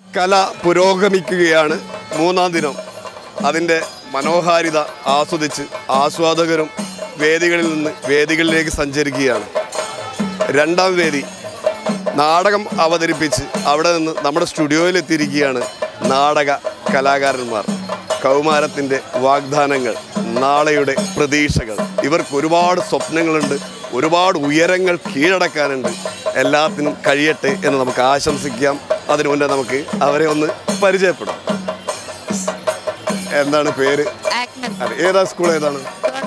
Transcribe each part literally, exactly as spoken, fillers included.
കല പുരോഗമിക്കുകയാണ്. മൂന്നാം ദിനം അതിൻ്റെ മനോഹാരിത ആസ്വദിച്ച് ആസ്വാദകരും വേദികളിൽ നിന്ന് വേദികളിലേക്ക് സഞ്ചരിക്കുകയാണ്. രണ്ടാം വേദി നാടകം അവതരിപ്പിച്ച് അവിടെ നിന്ന് നമ്മുടെ സ്റ്റുഡിയോയിലെത്തിയിരിക്കുകയാണ് നാടക കലാകാരന്മാർ. കൗമാരത്തിൻ്റെ വാഗ്ദാനങ്ങൾ, നാളെയുടെ പ്രതീക്ഷകൾ. ഇവർക്ക് ഒരുപാട് സ്വപ്നങ്ങളുണ്ട്, ഒരുപാട് ഉയരങ്ങൾ കീഴടക്കാനുണ്ട്. എല്ലാത്തിനും കഴിയട്ടെ എന്ന് നമുക്ക് ആശംസിക്കാം. അതിനു മുന്നേ നമുക്ക് അവരെ ഒന്ന് പരിചയപ്പെടാം. എന്താണ് പേര്? ഏതാ സ്കൂൾ? ഏതാണ്?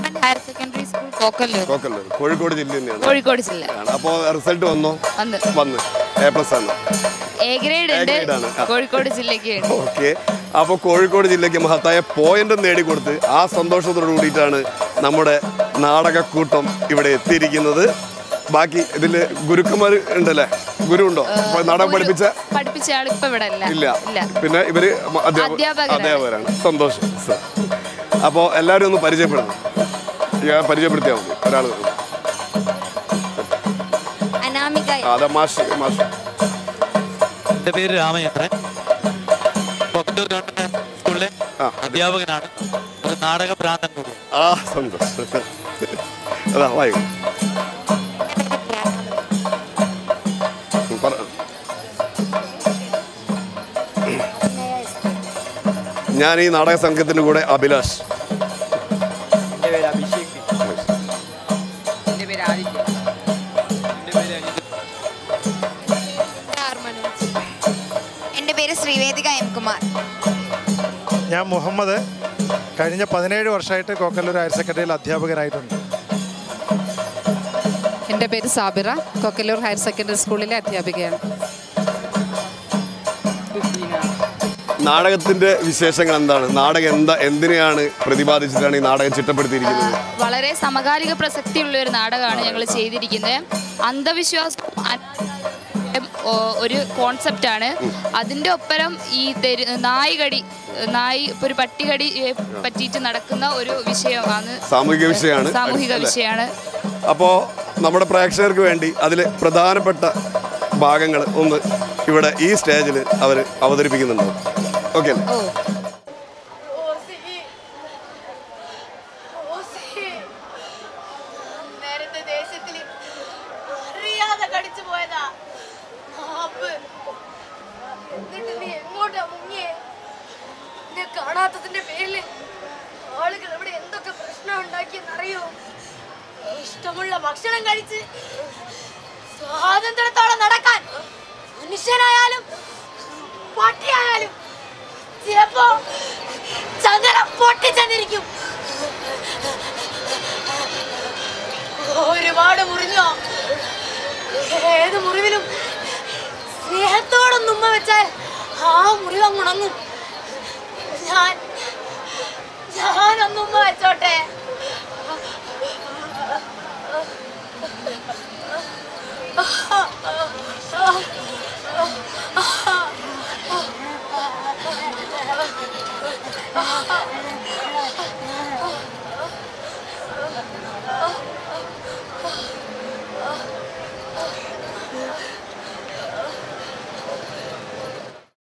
കോഴിക്കോട് ജില്ല തന്നെയാണ്. കോഴിക്കോട് ജില്ല. അപ്പോൾ റിസൾട്ട് വന്നോ? വന്ന് എ പ്ലസ് ആണ്. കോഴിക്കോട് ജില്ലയ്ക്ക്. ഓക്കെ. അപ്പോൾ കോഴിക്കോട് ജില്ലയ്ക്ക് മഹത്തായ പോയിന്റ് നേടിക്കൊടുത്ത് ആ സന്തോഷത്തോടു കൂടിയിട്ടാണ് നമ്മുടെ നാടകക്കൂട്ടം ഇവിടെ എത്തിയിരിക്കുന്നത്. ബാക്കി ഇതിൽ ഗുരുക്കന്മാർ ഉണ്ടല്ലേ? ഗുരു ഉണ്ടോ? നാടകം പഠിപ്പിച്ച പഠിപ്പിച്ച ആൾ ഇപ്പൊ ഇവിടെ ഇല്ല. പിന്നെ ഇവര് അധ്യാപകരാണ്. സന്തോഷം സർ. അപ്പോൾ എല്ലാവരും ഒന്ന് പരിചയപ്പെടണം. പരിചയപ്പെടുത്തിയാൽ മതി. ഒരാൾ അതെ. മാഷ് മാഷ് എൻ്റെ പേര് രാമചന്ദ്രൻ. സ്കൂളിലെ അധ്യാപകനാണ്. ഒരു നാടക ഭ്രാന്തൻ കൂടി. ആ സന്തോഷം. അതാ വായു. ഞാൻ ഈ നാടക സംഘത്തിൻ്റെ കൂടെ അഭിലാഷ്. എൻ്റെ പേര് അഭിഷേക്. എൻ്റെ പേര് ആദിത്യ. എൻ്റെ പേര് ശ്രീവേദിക എം കുമാർ. ഞാൻ മുഹമ്മദ്. കഴിഞ്ഞ പതിനേഴ് വർഷമായിട്ട് കോക്കല്ലൂർ ഹയർ സെക്കൻഡറിയിൽ അധ്യാപകനായിട്ടുണ്ട്. എൻ്റെ പേര് സാബിറ. കോക്കല്ലൂർ ഹയർ സെക്കൻഡറി സ്കൂളിലെ അധ്യാപികയാണ്. നാടകത്തിന്റെ വിശേഷങ്ങൾ എന്താണ്? നാടകം എന്താ, എന്തിനെയാണ് പ്രതിപാദിച്ചിട്ടാണ് ഈ നാടകം ചിട്ടപ്പെടുത്തിയിരിക്കുന്നത്? വളരെ സമകാലിക പ്രസക്തിയുള്ള ഒരു നാടകമാണ് ഞങ്ങൾ ചെയ്തിരിക്കുന്നത്. അന്ധവിശ്വാസം ഒരു കോൺസെപ്റ്റാണ്. അതിൻ്റെ ഒപ്പരം ഈ നായ്കടി നായി ഇപ്പോൾ ഒരു പട്ടികടി പറ്റിയിട്ട് നടക്കുന്ന ഒരു വിഷയമാണ്. സാമൂഹിക വിഷയമാണ്. സാമൂഹിക വിഷയമാണ്. അപ്പോൾ നമ്മുടെ പ്രേക്ഷകർക്ക് വേണ്ടി അതിൽ പ്രധാനപ്പെട്ട ഭാഗങ്ങൾ ഒന്ന് ഇവിടെ ഈ സ്റ്റേജിൽ അവർ അവതരിപ്പിക്കുന്നുണ്ടോ? ഓക്കെ. കാണാത്തതിന്റെ പേരില് ആളുകൾ ഇവിടെ എന്തൊക്കെ പ്രശ്നം ഉണ്ടാക്കിയെന്നറിയോ? ഇഷ്ടമുള്ള ഭക്ഷണം കഴിച്ച് സ്വാതന്ത്ര്യത്തോടെ നടക്കാൻ മനുഷ്യനായാലും പട്ടിയായാലും ചിലപ്പോ ചങ്ങല പൊട്ടിച്ചെന്നിരിക്കും. ഒരുപാട് മുറിഞ്ഞോ? ഏത് മുറിവിലും സ്നേഹത്തോടൊന്നുമ്മ വെച്ചാൽ ആ മുറിവങ്ങുണങ്ങും. ഞാൻ ഞാനൊന്നുമ്മ വെച്ചോട്ടെ.